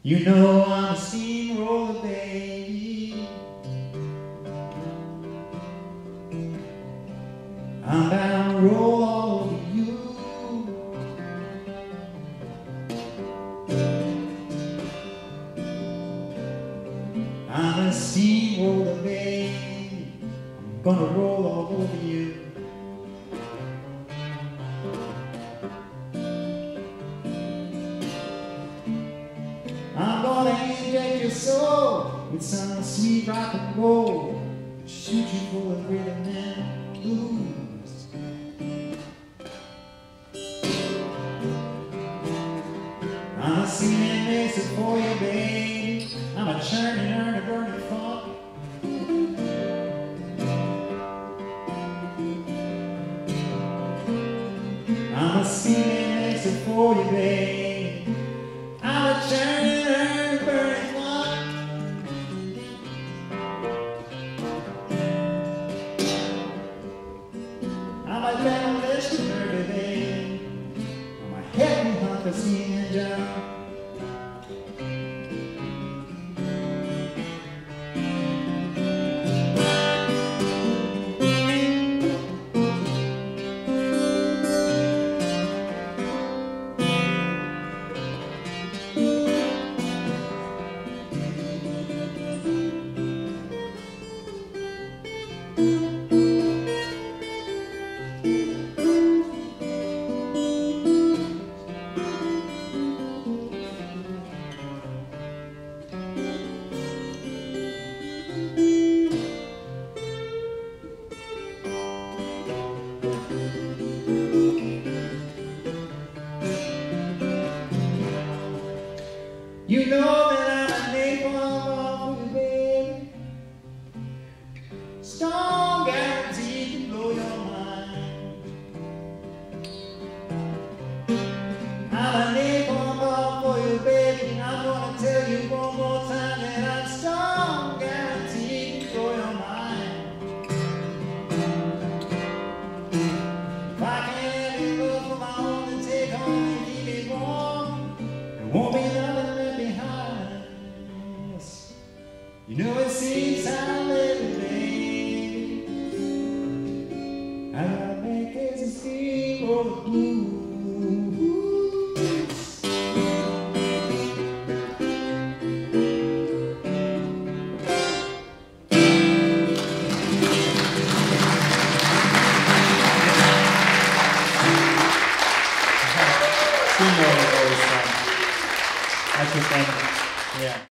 You know I'm a steamroller, baby. I'm bound to roll all over you. I'm a steamroller, baby. I'm gonna roll all over you. I'm gonna inject your soul with some sweet rock and roll, shoot you full of rhythm and blues. I'm a singing mixer for you, baby. I'm a churning, earning, burning funk. I'm a singing mixer for you, baby. I'm a churning, earning, burning funk. I'm a demolition, baby. I'm a hefty hunk of inject. You know that I'm a Napalm for you, baby. Strong guarantee to blow your mind. I'm a Napalm for you, baby. I'm gonna tell you one more time that I'm strong guarantee to blow your mind. If I can't have you love for my own to take home and keep it warm, it won't be nothing. You know it seems I'm living, baby. I gotta make it a Steamroller Blues. Steamroller Blues. That's your thing. Yeah.